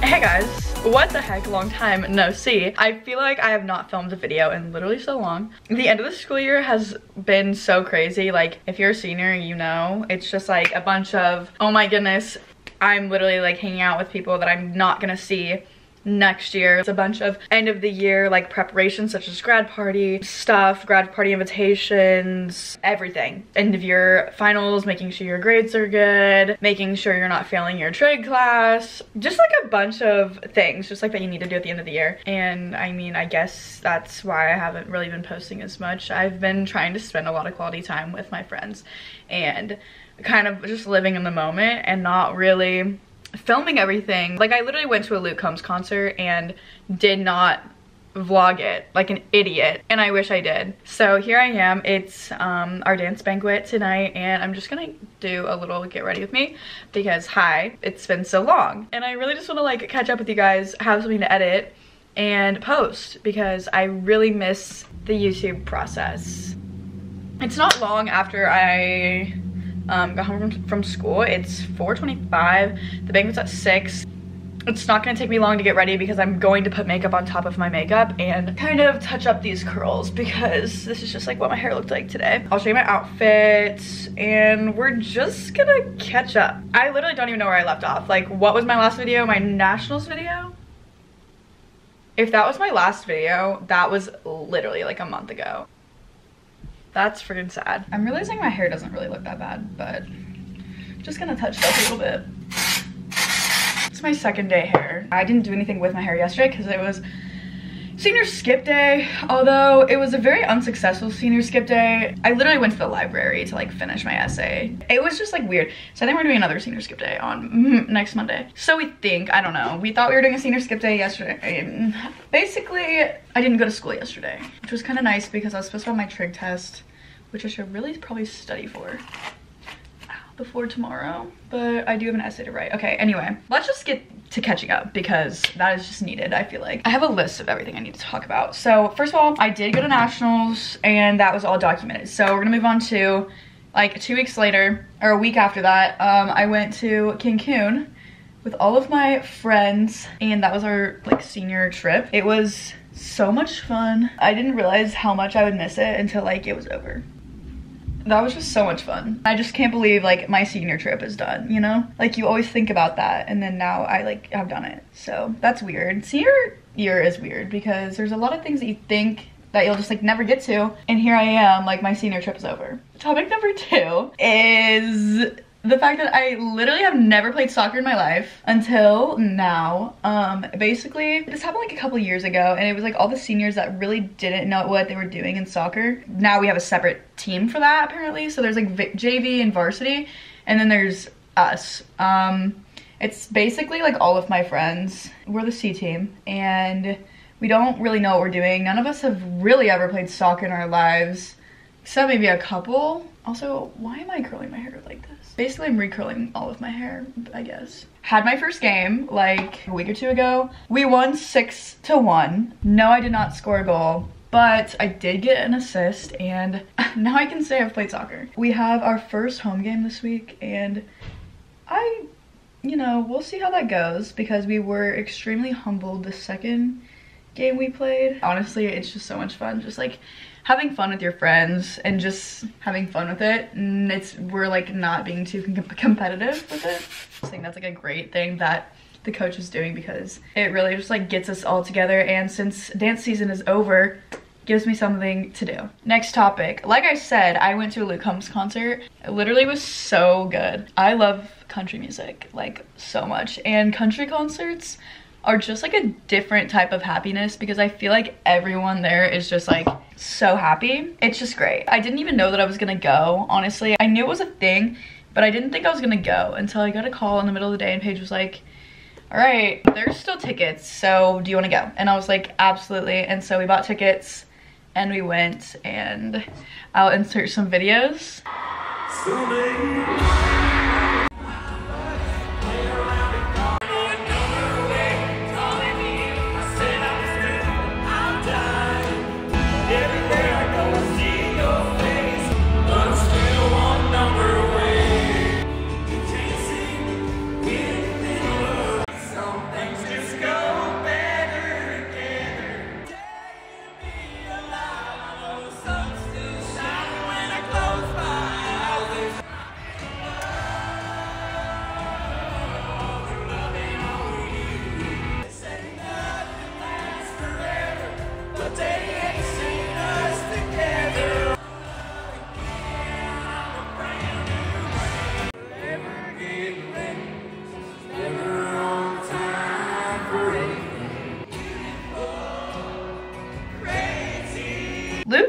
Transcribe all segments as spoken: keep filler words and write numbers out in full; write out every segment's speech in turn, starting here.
Hey guys, what the heck, long time no see. I feel like I have not filmed a video in literally so long. The end of the school year has been so crazy. Like, if you're a senior, you know, it's just like a bunch of, oh my goodness, I'm literally like hanging out with people that I'm not gonna see next year. It's a bunch of end of the year like preparations such as grad party stuff, grad party invitations, everything. End of year finals, making sure your grades are good, making sure you're not failing your trig class, just like a bunch of things just like that you need to do at the end of the year. And I mean, I guess that's why I haven't really been posting as much. I've been trying to spend a lot of quality time with my friends and kind of just living in the moment and not really filming everything. Like, I literally went to a ilygsm concert and did not vlog it like an idiot, and I wish I did. So here I am. It's um our dance banquet tonight, and I'm just gonna do a little get ready with me because hi, it's been so long and I really just want to like catch up with you guys, have something to edit and post because I really miss the YouTube process. It's not long after I Um, got home from, from school. It's four twenty-five. The banquet's at six. It's not gonna take me long to get ready because I'm going to put makeup on top of my makeup and kind of touch up these curls because this is just like what my hair looked like today. I'll show you my outfit and we're just gonna catch up. I literally don't even know where I left off. Like, what was my last video? My nationals video? If that was my last video, that was literally like a month ago. That's freaking sad. I'm realizing my hair doesn't really look that bad, but just gonna touch it up a little bit. It's my second day hair. I didn't do anything with my hair yesterday because it was senior skip day, although it was a very unsuccessful senior skip day. I literally went to the library to like finish my essay. It was just like weird. So I think we're doing another senior skip day on mm, next Monday. So we think, I don't know, we thought we were doing a senior skip day yesterday. And basically, I didn't go to school yesterday, which was kind of nice because I was supposed to have my trig test, which I should really probably study for before tomorrow, but I do have an essay to write. Okay, anyway, let's just get to catching up because that is just needed, I feel like. I have a list of everything I need to talk about. So first of all, I did go to nationals and that was all documented. So we're gonna move on to like two weeks later, or a week after that, um, I went to Cancun with all of my friends and that was our like senior trip. It was so much fun. I didn't realize how much I would miss it until like it was over. That was just so much fun. I just can't believe like my senior trip is done, you know? Like, you always think about that and then now I like have done it. So that's weird. Senior year is weird because there's a lot of things that you think that you'll just like never get to, and here I am, like my senior trip is over. Topic number two is the fact that I literally have never played soccer in my life until now. Um, basically, this happened like a couple years ago and it was like all the seniors that really didn't know what they were doing in soccer. Now we have a separate team for that apparently. So there's like J V and varsity and then there's us. Um, it's basically like all of my friends. We're the C team and we don't really know what we're doing. None of us have really ever played soccer in our lives, except maybe a couple. Also, why am I curling my hair like this? Basically, I'm recurling all of my hair, I guess. Had my first game like a week or two ago. We won six to one. No, I did not score a goal, but I did get an assist and now I can say I've played soccer. We have our first home game this week and I, you know, we'll see how that goes because we were extremely humbled the second game we played. Honestly, it's just so much fun. Just like having fun with your friends and just having fun with it, and it's we're like not being too com competitive with it. I think that's like a great thing that the coach is doing because it really just like gets us all together, and since dance season is over, gives me something to do. Next topic. Like I said, I went to a ilygsm concert. It literally was so good. I love country music like so much, and country concerts are just like a different type of happiness because I feel like everyone there is just like so happy. It's just great. I didn't even know that I was gonna go, honestly. I knew it was a thing, but I didn't think I was gonna go until I got a call in the middle of the day and Paige was like, all right, there's still tickets, so do you wanna go? And I was like, absolutely. And so we bought tickets and we went, and I'll insert some videos.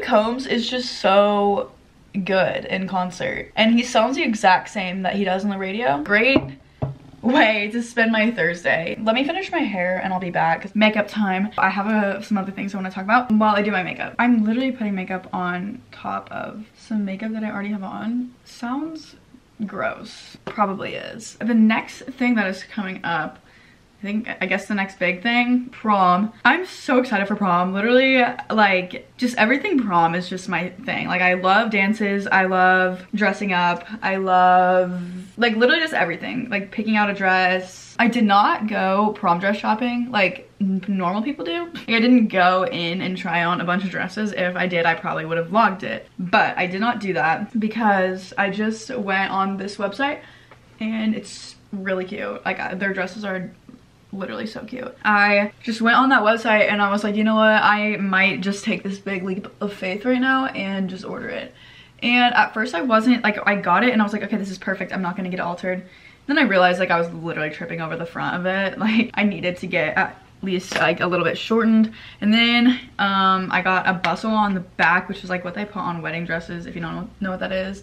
Combs is just so good in concert, and he sounds the exact same that he does on the radio. Great way to spend my Thursday. Let me finish my hair and I'll be back. Makeup time. I have a, some other things I want to talk about while I do my makeup. I'm literally putting makeup on top of some makeup that I already have on. Sounds gross. Probably is. The next thing that is coming up, I think, I guess the next big thing, prom. I'm so excited for prom. Literally, like, just everything prom is just my thing. Like, I love dances. I love dressing up. I love, like, literally just everything. Like, picking out a dress. I did not go prom dress shopping like normal people do. Like, I didn't go in and try on a bunch of dresses. If I did, I probably would have vlogged it. But I did not do that because I just went on this website and it's really cute. Like, their dresses are literally so cute. I just went on that website and I was like, you know what, I might just take this big leap of faith right now and just order it. And at first I wasn't, like, I got it and I was like, okay, this is perfect, I'm not gonna get it altered. Then I realized, like, I was literally tripping over the front of it. Like, I needed to get at least like a little bit shortened. And then um I got a bustle on the back, which is like what they put on wedding dresses, if you don't know what that is.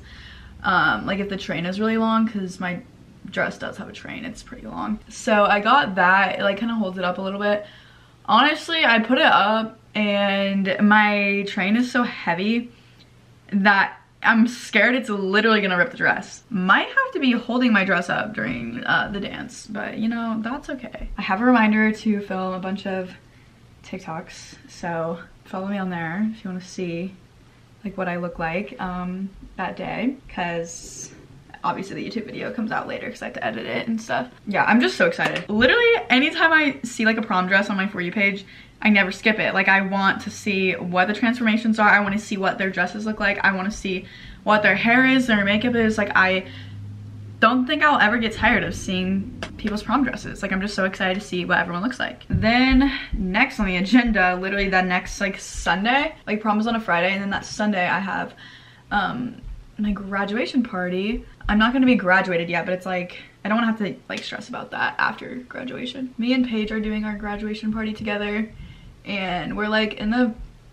Um like if the train is really long, because my dress does have a train, it's pretty long. So I got that. It like kind of holds it up a little bit. Honestly, I put it up and my train is so heavy that I'm scared it's literally gonna rip the dress. Might have to be holding my dress up during uh, the dance, but you know, that's okay. I have a reminder to film a bunch of TikToks, so follow me on there if you want to see like what I look like um, that day, because obviously the YouTube video comes out later because I have to edit it and stuff. Yeah, I'm just so excited. Literally, anytime I see like a prom dress on my For You page, I never skip it. Like, I want to see what the transformations are. I want to see what their dresses look like. I want to see what their hair is, their makeup is. Like, I don't think I'll ever get tired of seeing people's prom dresses. Like, I'm just so excited to see what everyone looks like. Then next on the agenda, literally that next like Sunday, like prom is on a Friday, and then that Sunday I have um, my graduation party. I'm not gonna be graduated yet, but it's like, I don't wanna have to like stress about that after graduation. Me and Paige are doing our graduation party together, and we're like in the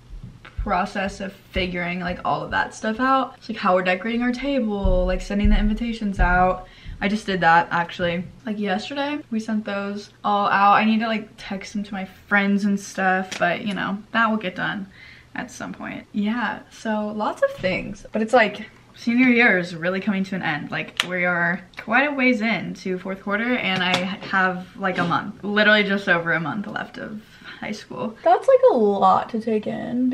process of figuring like all of that stuff out. It's like how we're decorating our table, like sending the invitations out. I just did that actually, like yesterday. We sent those all out. I need to like text them to my friends and stuff, but you know, that will get done at some point. Yeah, so lots of things, but it's like, senior year is really coming to an end. Like, we are quite a ways into fourth quarter and I have like a month, literally just over a month left of high school. That's like a lot to take in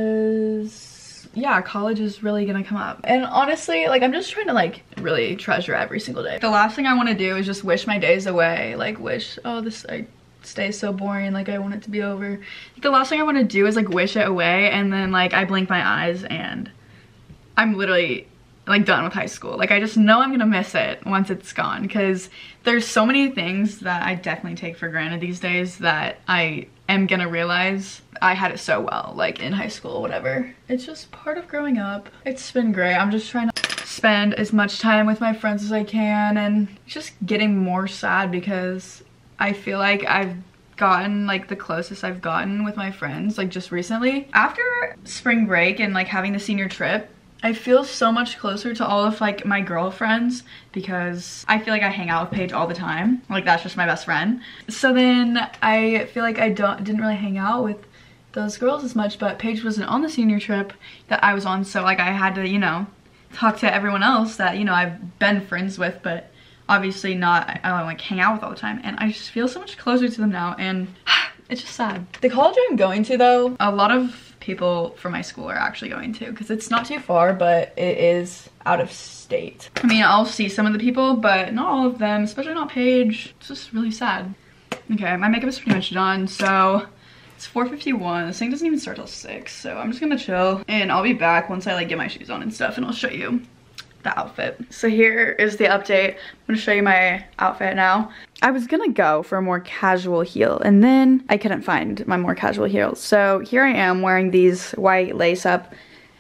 because yeah, college is really gonna come up. And honestly, like, I'm just trying to like really treasure every single day. The last thing I want to do is just wish my days away. Like, wish, oh, this I stay so boring, like I want it to be over. The last thing I want to do is like wish it away and then like I blink my eyes and I'm literally like done with high school. Like, I just know I'm gonna miss it once it's gone, because there's so many things that I definitely take for granted these days that I am gonna realize I had it so well, like in high school, whatever. It's just part of growing up. It's been great. I'm just trying to spend as much time with my friends as I can, and it's just getting more sad because I feel like I've gotten like the closest I've gotten with my friends like just recently. After spring break and like having the senior trip, I feel so much closer to all of like my girlfriends because I feel like I hang out with Paige all the time. Like, that's just my best friend. So then I feel like I don't didn't really hang out with those girls as much, but Paige wasn't on the senior trip that I was on, so like I had to, you know, talk to everyone else that, you know, I've been friends with, but obviously not, I don't like hang out with all the time. And I just feel so much closer to them now, and it's just sad. The college I'm going to though, a lot of people from my school are actually going to, because it's not too far, but it is out of state. I mean, I'll see some of the people, but not all of them, especially not Paige. It's just really sad. Okay, my makeup is pretty much done, so it's four fifty-one. This thing doesn't even start till six, so I'm just gonna chill, and I'll be back once I like get my shoes on and stuff, and I'll show you the outfit. So here is the update. I'm gonna show you my outfit now. I was gonna go for a more casual heel, and then I couldn't find my more casual heels. So here I am wearing these white lace-up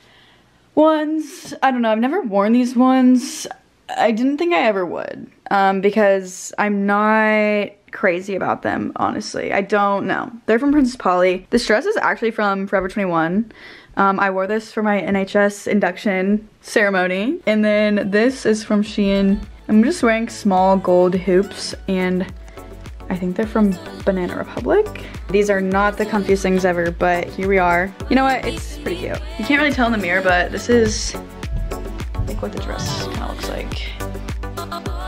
ones. I don't know, I've never worn these ones. I didn't think I ever would, um, because I'm not crazy about them, honestly. I don't know. They're from Princess Polly. This dress is actually from Forever twenty-one. Um, I wore this for my N H S induction ceremony. And then this is from Shein. I'm just wearing small gold hoops, and I think they're from Banana Republic. These are not the comfiest things ever, but here we are. You know what, it's pretty cute. You can't really tell in the mirror, but this is like what the dress kind of looks like.